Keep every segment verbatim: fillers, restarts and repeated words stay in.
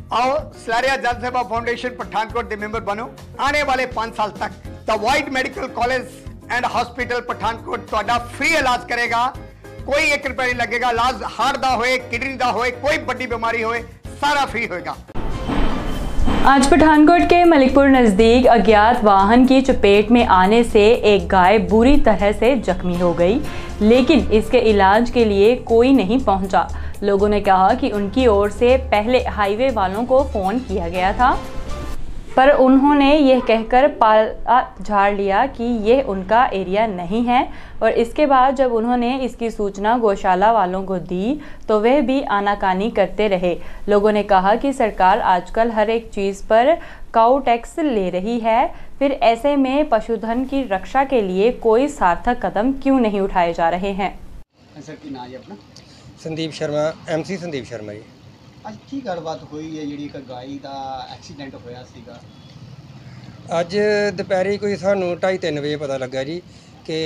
आओ सलारिया जन सेवा फाउंडेशन पठानकोट के मेंबर बनो। आने वाले पांच साल तक the white medical college and hospital Pathankot तुहाडा फ्री इलाज करेगा। कोई एक रुपया नहीं लगेगा। इलाज हार्ट दा होए, किडनी दा होए, कोई बड़ी बीमारी होए, सारा फ्री होएगा। आज पठानकोट के मलिकपुर नज़दीक अज्ञात वाहन की चपेट में आने से एक गाय बुरी तरह से जख्मी हो गई, लेकिन इसके इलाज के लिए कोई नहीं पहुंचा। लोगों ने कहा कि उनकी ओर से पहले हाईवे वालों को फ़ोन किया गया था, पर उन्होंने यह कहकर पाला झाड़ लिया कि यह उनका एरिया नहीं है। और इसके बाद जब उन्होंने इसकी सूचना गौशाला वालों को दी तो वह भी आनाकानी करते रहे। लोगों ने कहा कि सरकार आजकल हर एक चीज़ पर काऊ टैक्स ले रही है, फिर ऐसे में पशुधन की रक्षा के लिए कोई सार्थक कदम क्यों नहीं उठाए जा रहे हैं। सर की नाम है अपना? Sandeep Sharma, M C Sandeep Sharma ji. ਅੱਜ ਕੀ ਗੱਲਬਾਤ ਹੋਈ ਹੈ ਜਿਹੜੀ ਇੱਕ ਗਾਈ ਦਾ ਐਕਸੀਡੈਂਟ ਹੋਇਆ ਸੀਗਾ? ਅੱਜ ਦੁਪਹਿਰੇ ਕੋਈ ਸਾਨੂੰ ਢਾਈ ਤਿੰਨ ਵਜੇ ਪਤਾ ਲੱਗਾ ਜੀ ਕਿ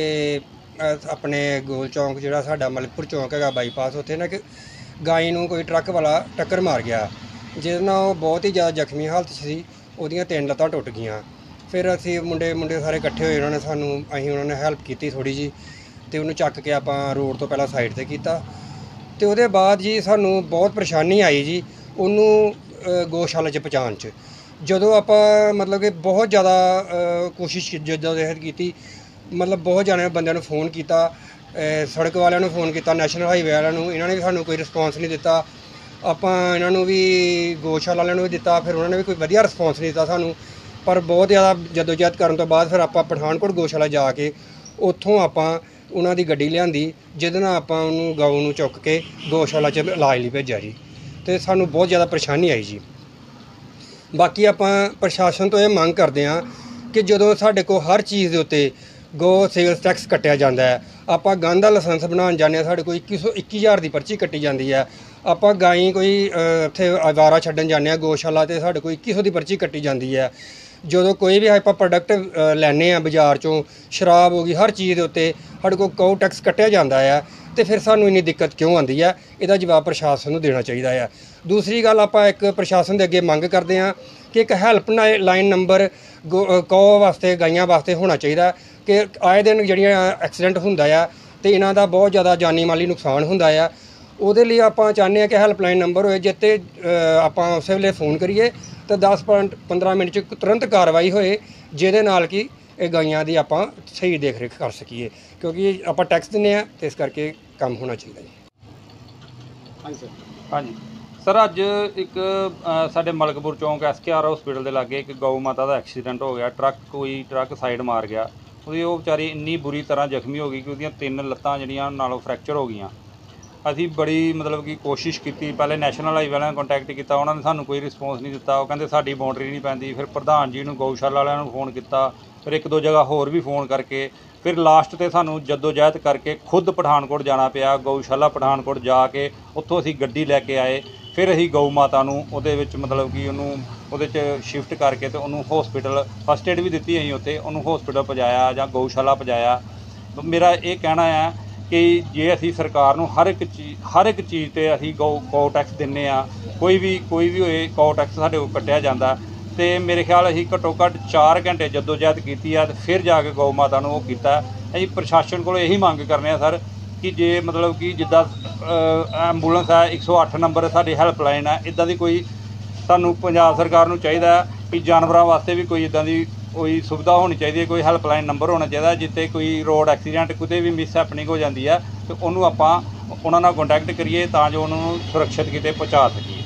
ਆਪਣੇ ਗੋਲ ਚੌਂਕ ਜਿਹੜਾ ਸਾਡਾ ਮਲਕਪੁਰ ਚੌਂਕ ਹੈਗਾ ਬਾਈਪਾਸ, ਉੱਥੇ ਨਾ ਕਿ ਗਾਈ ਨੂੰ ਕੋਈ ਟਰੱਕ ਵਾਲਾ ਟੱਕਰ ਮਾਰ ਗਿਆ, ਜਿਹਦੇ ਨਾਲ ਉਹ ਬਹੁਤ ਹੀ ਜ਼ਿਆਦਾ ਜ਼ਖਮੀ ਹਾਲਤ 'ਚ ਸੀ। ਉਹਦੀਆਂ ਤਿੰਨ ਲੱਤਾਂ ਟੁੱਟ ਗਈਆਂ। ਫਿਰ ਅਸੀਂ ਮੁੰਡੇ ਮੁੰਡੇ ਸਾਰੇ ਇਕੱਠੇ ਹੋਏ, ਉਹਨਾਂ ਨੇ ਸਾਨੂੰ ਅਸੀਂ ਉਹਨਾਂ ਨੇ ਹੈਲਪ ਕੀਤੀ ਥੋੜ੍ਹੀ ਜੀ, ਅਤੇ ਉਹਨੂੰ ਚੱਕ ਕੇ ਆਪਾਂ ਰੋਡ ਤੋਂ ਪਹਿਲਾਂ ਸਾਈਡ 'ਤੇ ਕੀਤਾ। ਤੇ ਉਹਦੇ ਬਾਅਦ ਜੀ ਸਾਨੂੰ ਬਹੁਤ ਪਰੇਸ਼ਾਨੀ ਆਈ ਜੀ ਉਹਨੂੰ ਗਊਸ਼ਾਲਾ 'ਚ ਪਹੁੰਚਾਉਣ 'ਚ। ਜਦੋਂ ਆਪਾਂ ਮਤਲਬ ਕਿ ਬਹੁਤ ਜ਼ਿਆਦਾ ਕੋਸ਼ਿਸ਼ ਜਦੋਜਹਿਦ ਕੀਤੀ, ਮਤਲਬ ਬਹੁਤ ਜਾਣੇ ਬੰਦਿਆਂ ਨੂੰ ਫੋਨ ਕੀਤਾ, ਸੜਕ ਵਾਲਿਆਂ ਨੂੰ ਫੋਨ ਕੀਤਾ, ਨੈਸ਼ਨਲ ਹਾਈਵੇ ਵਾਲਿਆਂ ਨੂੰ, ਇਹਨਾਂ ਨੇ ਵੀ ਸਾਨੂੰ ਕੋਈ ਰਿਸਪੌਂਸ ਨਹੀਂ ਦਿੱਤਾ। ਆਪਾਂ ਇਹਨਾਂ ਨੂੰ ਵੀ ਗਊਸ਼ਾਲਾ ਵਾਲਿਆਂ ਨੂੰ ਵੀ ਦਿੱਤਾ, ਫਿਰ ਉਹਨਾਂ ਨੇ ਵੀ ਕੋਈ ਵਧੀਆ ਰਿਸਪੌਂਸ ਨਹੀਂ ਦਿੱਤਾ ਸਾਨੂੰ। ਪਰ ਬਹੁਤ ਜ਼ਿਆਦਾ ਜਦੋਜਹਿਦ ਕਰਨ ਤੋਂ ਬਾਅਦ ਫਿਰ ਆਪਾਂ ਪਠਾਨਕੋਟ ਗਊਸ਼ਾਲਾ ਜਾ ਕੇ ਉੱਥੋਂ ਆਪਾਂ ਉਹਨਾਂ ਦੀ ਗੱਡੀ ਲਿਆਂਦੀ, ਜਿਹਦੇ ਨਾਲ ਆਪਾਂ ਉਹਨੂੰ ਗਊ ਨੂੰ ਚੁੱਕ ਕੇ ਗਊਸ਼ਾਲਾ 'ਚ ਇਲਾਜ ਲਈ ਭੇਜਿਆ ਜੀ। ਅਤੇ ਸਾਨੂੰ ਬਹੁਤ ਜ਼ਿਆਦਾ ਪਰੇਸ਼ਾਨੀ ਆਈ ਜੀ। ਬਾਕੀ ਆਪਾਂ ਪ੍ਰਸ਼ਾਸਨ ਤੋਂ ਇਹ ਮੰਗ ਕਰਦੇ ਹਾਂ ਕਿ ਜਦੋਂ ਸਾਡੇ ਕੋਲ ਹਰ ਚੀਜ਼ ਦੇ ਉੱਤੇ ਗੋ ਸੇਲਸ ਟੈਕਸ ਕੱਟਿਆ ਜਾਂਦਾ ਹੈ, ਆਪਾਂ ਗਾਂ ਦਾ ਲਾਇਸੈਂਸ ਬਣਾਉਣ ਜਾਂਦੇ ਹਾਂ, ਸਾਡੇ ਕੋਲ ਇੱਕੀ ਸੌ ਇੱਕੀ ਹਜ਼ਾਰ ਦੀ ਪਰਚੀ ਕੱਟੀ ਜਾਂਦੀ ਹੈ। ਆਪਾਂ ਗਾਈ ਕੋਈ ਉੱਥੇ ਅਵਾਰਾ ਛੱਡਣ ਜਾਂਦੇ ਹਾਂ ਗਊਸ਼ਾਲਾ, ਅਤੇ ਸਾਡੇ ਕੋਲ ਇੱਕੀ ਸੌ ਦੀ ਪਰਚੀ ਕੱਟੀ ਜਾਂਦੀ ਹੈ। ਜਦੋਂ ਕੋਈ ਵੀ ਆਪਾਂ ਪ੍ਰੋਡਕਟ ਲੈਂਦੇ ਹਾਂ ਬਾਜ਼ਾਰ 'ਚੋਂ, ਸ਼ਰਾਬ ਹੋ ਗਈ, ਹਰ ਚੀਜ਼ ਦੇ ਉੱਤੇ ਸਾਡੇ ਕੋਲ ਕਾਊ ਟੈਕਸ ਕੱਟਿਆ ਜਾਂਦਾ ਆ, ਅਤੇ ਫਿਰ ਸਾਨੂੰ ਇੰਨੀ ਦਿੱਕਤ ਕਿਉਂ ਆਉਂਦੀ ਹੈ? ਇਹਦਾ ਜਵਾਬ ਪ੍ਰਸ਼ਾਸਨ ਨੂੰ ਦੇਣਾ ਚਾਹੀਦਾ ਆ। ਦੂਸਰੀ ਗੱਲ, ਆਪਾਂ ਇੱਕ ਪ੍ਰਸ਼ਾਸਨ ਦੇ ਅੱਗੇ ਮੰਗ ਕਰਦੇ ਹਾਂ ਕਿ ਇੱਕ ਹੈਲਪ ਲਾਈਨ ਨੰਬਰ ਕਾਊ ਵਾਸਤੇ, ਗਾਈਆਂ ਵਾਸਤੇ ਹੋਣਾ ਚਾਹੀਦਾ, ਕਿ ਆਏ ਦਿਨ ਜਿਹੜੀਆਂ ਐਕਸੀਡੈਂਟ ਹੁੰਦਾ ਆ ਅਤੇ ਇਹਨਾਂ ਦਾ ਬਹੁਤ ਜ਼ਿਆਦਾ ਜਾਨੀ ਮਾਲੀ ਨੁਕਸਾਨ ਹੁੰਦਾ ਆ। ਉਹਦੇ ਲਈ ਆਪਾਂ ਚਾਹੁੰਦੇ ਹਾਂ ਕਿ ਹੈਲਪਲਾਈਨ ਨੰਬਰ ਹੋਏ, ਜਿੱਤੇ ਆਪਾਂ ਉਸੇ ਵੇਲੇ ਫੋਨ ਕਰੀਏ ਤਾਂ ਦਸ ਪੰਦਰਾਂ ਮਿੰਟ 'ਚ ਤੁਰੰਤ ਕਾਰਵਾਈ ਹੋਏ, ਜਿਹਦੇ ਨਾਲ ਕਿ ਇਹ ਗਾਈਆਂ ਦੀ ਆਪਾਂ ਸਹੀ ਦੇਖ ਰੇਖ ਕਰ ਸਕੀਏ, ਕਿਉਂਕਿ ਆਪਾਂ ਟੈਕਸ ਦਿੰਦੇ ਹਾਂ ਅਤੇ ਇਸ ਕਰਕੇ ਕੰਮ ਹੋਣਾ ਚਾਹੀਦਾ ਜੀ। ਹਾਂਜੀ ਸਰ। ਹਾਂਜੀ ਸਰ, ਅੱਜ ਇੱਕ ਸਾਡੇ ਮਲਕਪੁਰ ਚੌਂਕ ਐਸ ਕੇ ਆਰ ਹਸਪੀਟਲ ਦੇ ਲਾਗੇ ਇੱਕ ਗਊ ਮਾਤਾ ਦਾ ਐਕਸੀਡੈਂਟ ਹੋ ਗਿਆ। ਟਰੱਕ ਕੋਈ ਟਰੱਕ ਸਾਈਡ ਮਾਰ ਗਿਆ, ਉਹਦੀ ਉਹ ਵਿਚਾਰੀ ਇੰਨੀ ਬੁਰੀ ਤਰ੍ਹਾਂ ਜ਼ਖਮੀ ਹੋ ਗਈ ਕਿ ਉਹਦੀਆਂ ਤਿੰਨ ਲੱਤਾਂ ਜਿਹੜੀਆਂ ਨਾਲੋਂ ਫ੍ਰੈਕਚਰ ਹੋ ਗਈਆਂ। ਅਸੀਂ ਬੜੀ ਮਤਲਬ ਕਿ ਕੋਸ਼ਿਸ਼ ਕੀਤੀ, ਪਹਿਲੇ ਨੈਸ਼ਨਲ ਹਾਈਵੇ ਵਾਲਿਆਂ ਨਾਲ ਕੰਟੈਕਟ ਕੀਤਾ, ਉਹਨਾਂ ਨੇ ਸਾਨੂੰ ਕੋਈ ਰਿਸਪੌਂਸ ਨਹੀਂ ਦਿੱਤਾ। ਉਹ ਕਹਿੰਦੇ ਸਾਡੀ ਬਾਉਂਡਰੀ ਨਹੀਂ ਪੈਂਦੀ। ਫਿਰ ਪ੍ਰਧਾਨ ਜੀ ਨੂੰ ਗਊਸ਼ਾਲਾ ਵਾਲਿਆਂ ਨੂੰ ਫੋਨ ਕੀਤਾ, ਫਿਰ ਇੱਕ ਦੋ ਜਗ੍ਹਾ ਹੋਰ ਵੀ ਫੋਨ ਕਰਕੇ, ਫਿਰ ਲਾਸਟ 'ਤੇ ਸਾਨੂੰ ਜਦੋਜਹਿਦ ਕਰਕੇ ਖੁਦ ਪਠਾਨਕੋਟ ਜਾਣਾ ਪਿਆ। ਗਊਸ਼ਾਲਾ ਪਠਾਨਕੋਟ ਜਾ ਕੇ ਉੱਥੋਂ ਅਸੀਂ ਗੱਡੀ ਲੈ ਕੇ ਆਏ। ਫਿਰ ਅਸੀਂ ਗਊ ਮਾਤਾ ਨੂੰ ਉਹਦੇ ਵਿੱਚ ਮਤਲਬ ਕਿ ਉਹਨੂੰ ਉਹਦੇ 'ਚ ਸ਼ਿਫਟ ਕਰਕੇ ਅਤੇ ਉਹਨੂੰ ਹੋਸਪਿਟਲ ਫਸਟ ਏਡ ਵੀ ਦਿੱਤੀ ਅਸੀਂ ਉੱਥੇ, ਉਹਨੂੰ ਹੋਸਪਿਟਲ ਪਹੁੰਚਾਇਆ ਜਾਂ ਗਊਸ਼ਾਲਾ ਪਹੁੰਚਾਇਆ। ਮੇਰਾ ਇਹ ਕਹਿਣਾ ਆ ਕਿ ਜੇ ਅਸੀਂ ਸਰਕਾਰ ਨੂੰ ਹਰ ਇੱਕ ਚੀਜ਼ ਹਰ ਇੱਕ ਚੀਜ਼ 'ਤੇ ਅਸੀਂ ਗਊ ਕਾਊ ਟੈਕਸ ਦਿੰਦੇ ਹਾਂ, ਕੋਈ ਵੀ ਕੋਈ ਵੀ ਹੋਏ ਕਾਊ ਟੈਕਸ ਸਾਡੇ ਕੋਲ ਕੱਟਿਆ ਜਾਂਦਾ, ਅਤੇ ਮੇਰੇ ਖਿਆਲ ਅਸੀਂ ਘੱਟੋ ਘੱਟ ਚਾਰ ਘੰਟੇ ਜਦੋਜਹਿਦ ਕੀਤੀ ਆ, ਅਤੇ ਫਿਰ ਜਾ ਕੇ ਗਊ ਮਾਤਾ ਨੂੰ ਉਹ ਕੀਤਾ। ਅਸੀਂ ਪ੍ਰਸ਼ਾਸਨ ਕੋਲ ਇਹੀ ਮੰਗ ਕਰਨੇ ਆ ਸਰ ਕਿ ਜੇ ਮਤਲਬ ਕਿ ਜਿੱਦਾਂ ਐਂਬੂਲੈਂਸ ਹੈ, ਇੱਕ ਸੌ ਅੱਠ ਨੰਬਰ ਸਾਡੀ ਹੈਲਪਲਾਈਨ ਹੈ, ਇੱਦਾਂ ਦੀ ਕੋਈ ਸਾਨੂੰ ਪੰਜਾਬ ਸਰਕਾਰ ਨੂੰ ਚਾਹੀਦਾ ਕਿ ਜਾਨਵਰਾਂ ਵਾਸਤੇ ਵੀ ਕੋਈ ਇੱਦਾਂ ਦੀ ਕੋਈ ਸੁਵਿਧਾ ਹੋਣੀ ਚਾਹੀਦੀ ਹੈ, ਕੋਈ ਹੈਲਪਲਾਈਨ ਨੰਬਰ ਹੋਣਾ ਚਾਹੀਦਾ, ਜਿੱਥੇ ਕੋਈ ਰੋਡ ਐਕਸੀਡੈਂਟ ਕਿਤੇ ਵੀ ਮਿਸ ਹੈਪਨਿੰਗ ਹੋ ਜਾਂਦੀ ਹੈ ਅਤੇ ਉਹਨੂੰ ਆਪਾਂ ਉਹਨਾਂ ਨਾਲ ਕੰਟੈਕਟ ਕਰੀਏ ਤਾਂ ਜੋ ਉਹਨਾਂ ਨੂੰ ਸੁਰੱਖਿਅਤ ਕਿਤੇ ਪਹੁੰਚਾ ਸਕੀਏ।